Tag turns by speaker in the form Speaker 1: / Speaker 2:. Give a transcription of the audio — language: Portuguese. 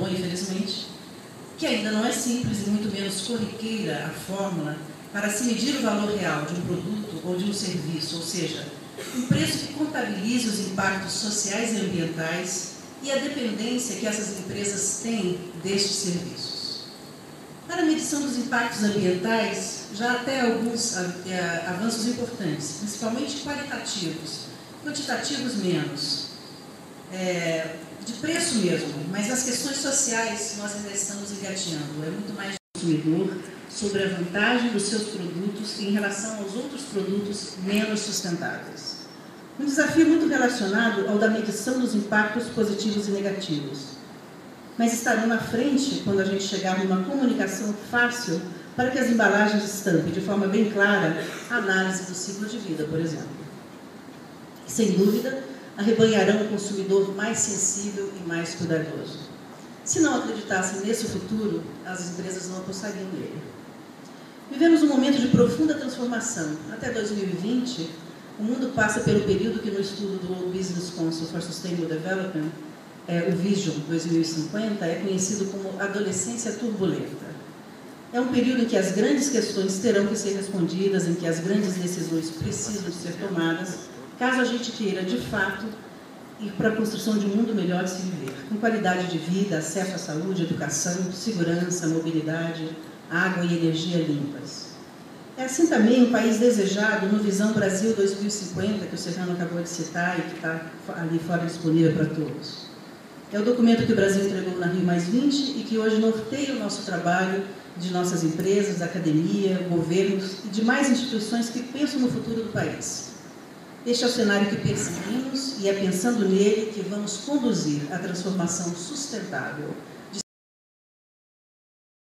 Speaker 1: mudou, infelizmente, que ainda não é simples e muito menos corriqueira a fórmula para se medir o valor real de um produto ou de um serviço, ou seja, um preço que contabilize os impactos sociais e ambientais e a dependência que essas empresas têm destes serviços. Para a medição dos impactos ambientais, já há até alguns avanços importantes, principalmente qualitativos, quantitativos menos, de preço mesmo, mas nas questões sociais nós ainda estamos engateando. É muito mais consumidor sobre a vantagem dos seus produtos em relação aos outros produtos menos sustentáveis. Um desafio muito relacionado ao da medição dos impactos positivos e negativos, mas estarão na frente quando a gente chegar numa comunicação fácil para que as embalagens estampem de forma bem clara a análise do ciclo de vida, por exemplo. Sem dúvida, arrebanharão o consumidor mais sensível e mais cuidadoso. Se não acreditassem nesse futuro, as empresas não apostariam nele. Vivemos um momento de profunda transformação. Até 2020, o mundo passa pelo período que no estudo do World Business Council for Sustainable Development, o Vision 2050, é conhecido como adolescência turbulenta. É um período em que as grandes questões terão que ser respondidas, em que as grandes decisões precisam ser tomadas, caso a gente queira, de fato, ir para a construção de um mundo melhor de se viver, com qualidade de vida, acesso à saúde, educação, segurança, mobilidade, água e energia limpas. É assim também um país desejado no Visão Brasil 2050, que o Serrano acabou de citar e que está ali fora disponível para todos. É o documento que o Brasil entregou na Rio+20 e que hoje norteia o nosso trabalho de nossas empresas, da academia, governos e demais instituições que pensam no futuro do país. Este é o cenário que perseguimos e é pensando nele que vamos conduzir a transformação sustentável